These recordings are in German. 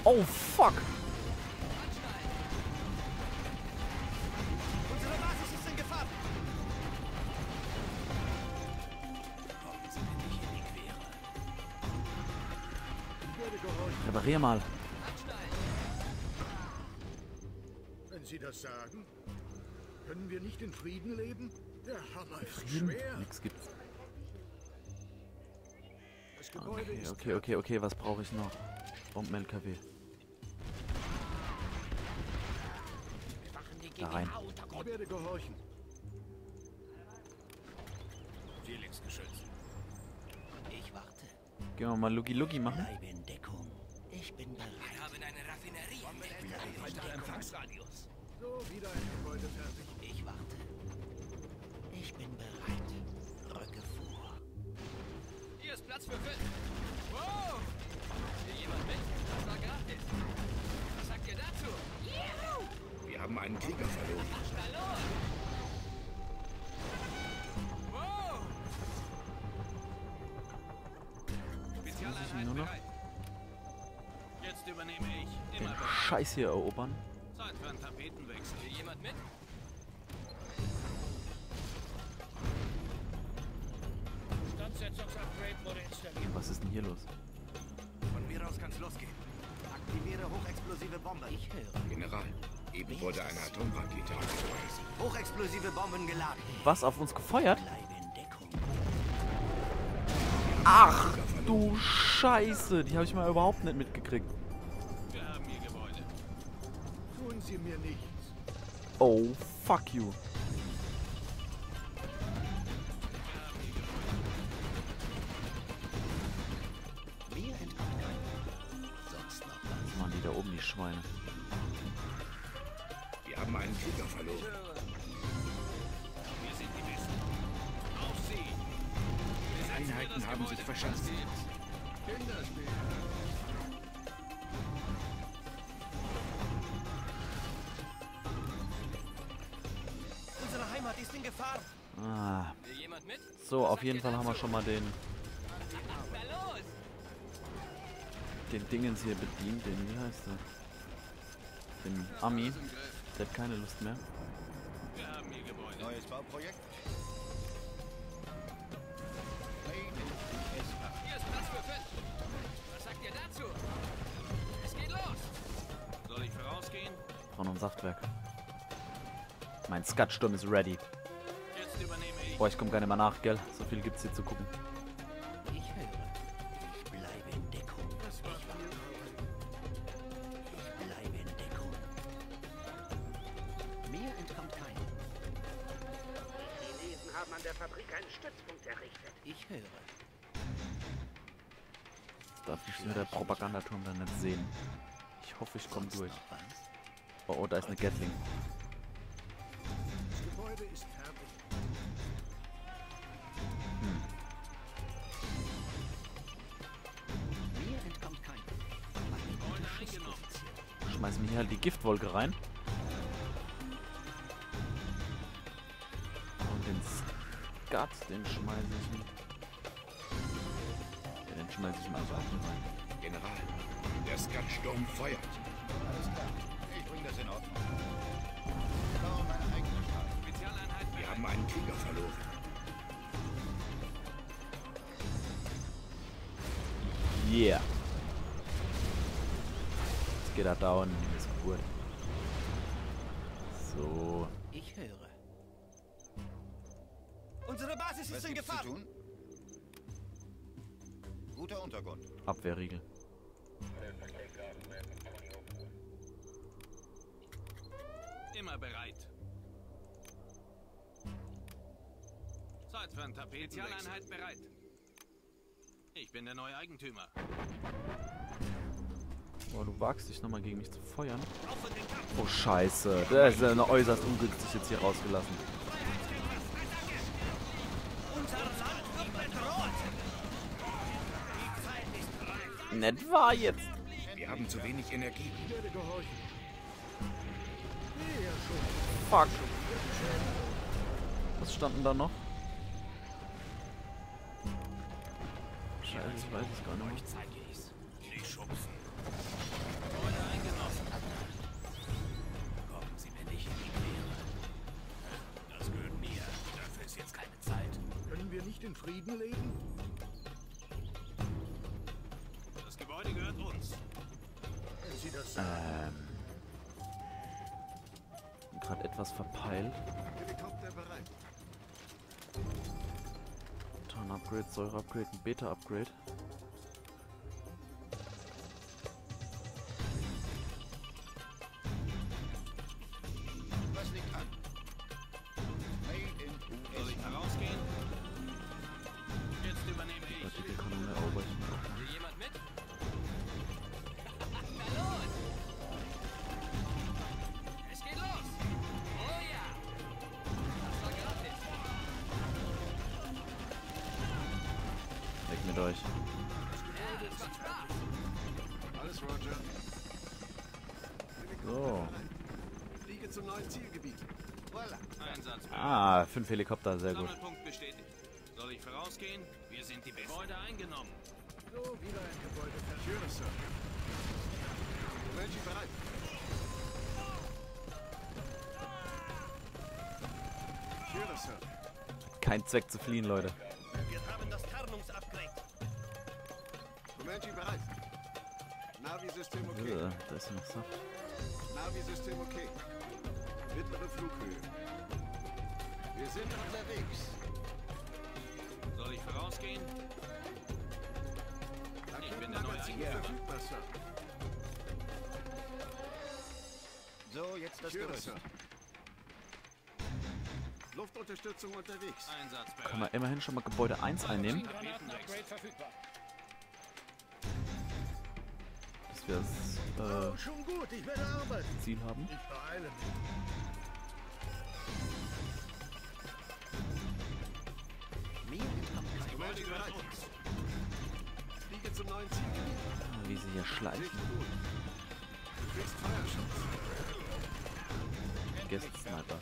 Oh, fuck. Unsere Basis ist in Gefahr. Kommen Sie mir nicht in die Quere. Ich werde gehorchen. Reparier mal. Wenn Sie das sagen, können wir nicht in Frieden leben? Der Hammer ist Frieden? schwer. Nix gibt's. Das Gebäude ist Okay. Was brauche ich noch? Bomben-LKW. Da rein. Ich werde gehorchen. Felix geschützt. Ich warte. Gehen wir mal Lugi machen. Bleibe in Deckung. Ich bin bereit. Wir haben eine Raffinerie entdeckt. Empfangsradius. So, wieder ein Gebäude fertig. Ich warte. Ich bin bereit. Rücke vor. Hier ist Platz für 5. Wow! Will jemand mit? Das war gratis. Was sagt ihr dazu? Wir haben einen Krieger verloren. Wow! Spezialeinheit nur noch? bereit. Jetzt übernehme ich. Den Immer bereit. Scheiß hier erobern. Zeit für einen Tapetenwechsel. Will jemand mit? Standsetzungsupgrade wurde installiert. Was ist denn hier los? Von mir aus kann's losgehen. Aktiviere hochexplosive Bombe. Ich höre. General, eben wurde eine Atomrakete abgefeuert. Hochexplosive Bomben geladen. Was, auf uns gefeuert? Bleibe in Deckung. Ach du Scheiße. Die habe ich mal überhaupt nicht mitgekriegt. Wir haben hier Gebäude. Tun Sie mir nichts. Oh, fuck you. Mir entkommt keiner. Sonst noch was. Was machen die da oben, die Schweine? Wir haben einen Krieger verloren. Wir sind die Besten. Auf sie! Die Einheiten haben sich verschanzt. Kinderspiel. Unsere Heimat ist in Gefahr. Ah. Will jemand mit? So, auf jeden Fall haben wir schon mal den Na los! Dingens hier bedient. Den, wie heißt der? Den Ami. Der hat keine Lust mehr. Wir haben hier Gebäude. Neues Bauprojekt? Hier ist Platz für 5. Was sagt ihr dazu? Es geht los. Soll ich vorausgehen? Brauchen noch ein Saftwerk. Mein Skatsturm ist ready. Jetzt übernehme ich. Boah, ich komme gar nicht mehr nach, gell? So viel gibt's hier zu gucken. Ich höre. Ich bleibe in Deckung. Das war viel. Ich bleibe in Deckung. Mir entkommt keiner. Die Chinesen haben an der Fabrik einen Stützpunkt errichtet. Ich höre. Das darf ich nur der Propagandaturm dann nicht sehen. Ich hoffe, ich komme durch. Noch was? Oh, da ist eine Gatling. Das Gebäude ist fertig. Mir entkommt keiner. Eine gute Schussposition. Schmeißen wir hier halt die Giftwolke rein. Und den Skat, den schmeiße ich mit. Ja, den schmeiße ich mal so auf den rein. General, der Skatsturm feuert. Alles klar. Ich bringe das in Ordnung. Ich baue meine eigene Stadt. Spezialeinheit Wir haben einen Krieger verloren. Yeah. Jetzt geht er down. Ist gut. So. Ich höre. Unsere Basis Was ist in gibt's zu Gefahr. tun? Guter Untergrund. Abwehrriegel. Immer bereit. Zeit für ein Tapeten. Spezialeinheit bereit. Ich bin der neue Eigentümer. Oh, du wagst dich nochmal gegen mich zu feuern. Auf in den Kampf. Oh, scheiße. Der ist ja äußerst ungünstig jetzt hier rausgelassen. Unser Land wird bedroht. Die Zeit ist reif. Nett war jetzt. Wir haben zu wenig Energie. Ich werde gehorchen. Ja, schon. Fuck. Was stand denn da noch? Scheiße, ich weiß es gar nicht. Euch zeige ich's. Nicht schubsen. in Frieden leben? Das Gebäude gehört uns. Wenn Sie das sagen. Gerade etwas verpeilt. Helikopter bereit. Tarn-Upgrade, Säure-Upgrade, ein Beta-Upgrade. Was liegt an? Made in Soll ich USA. herausgehen? Jetzt übernehme ich. Partikelkanone erobert. Will jemand mit? Na los! Es geht los! Oh ja! Das war gratis. Weg mit euch. Ja, das macht Spaß. Alles Roger. So. Fliege zum neuen Zielgebiet. Voila. Einsatz. 5 Helikopter, sehr gut. Sammelpunkt bestätigt. Soll ich vorausgehen? Wir sind die Besten. Gebäude eingenommen. So, wieder ein Gebäude Ich höre, Sir. Comanche bereit. Ich höre, Sir. Kein Zweck zu fliehen, Leute. Wir haben das Tarnungsupgrade. Comanche bereit. Navi-System okay. Da ist noch Saft. Navi-System okay. Mittlere Flughöhe. Wir sind unterwegs. Soll ich vorausgehen? bin der neue Raketenmagazin verfügbar, Sir. So, jetzt das Gerüst. Sir. Luftunterstützung unterwegs. Einsatzbereit. Kann man immerhin schon mal Gebäude 1 einnehmen. Raketenupgrade verfügbar. Dass wir Oh, das schon gut, ich werde arbeiten. Ziel haben. Ich beeile mich. Gebäude bereit. Fliege zum neuen Zielgebiet. Ah, wie sie hier schleichen. Sicht gut. Du kriegst Feuerschutz. Gäste-Sniper.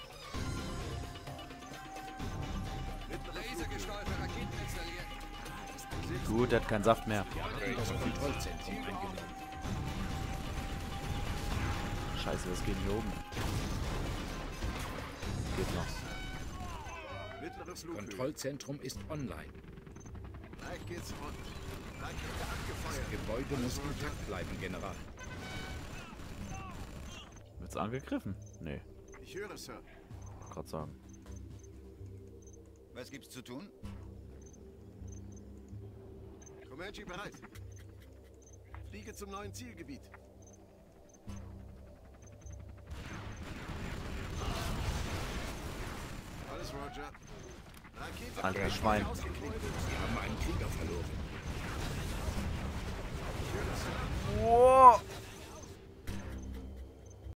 Lasergesteuerte Raketen installiert. Gut, der hat keinen Saft mehr. Das Kontrollzentrum eingenommen. Scheiße, was geht hier oben? Geht noch. Mittlere Flughöhe. Kontrollzentrum ist online. Gleich geht's rund. Rakete Das abgefeuert. Gebäude muss intakt bleiben, General. Wird's angegriffen? Nee, Ich höre, Sir. gerade sagen. Was gibt's zu tun? Comanche bereit. Fliege zum neuen Zielgebiet. Alles Roger. Rakete Alter Schwein. ausgeklingelt. Wir haben einen Krieger verloren.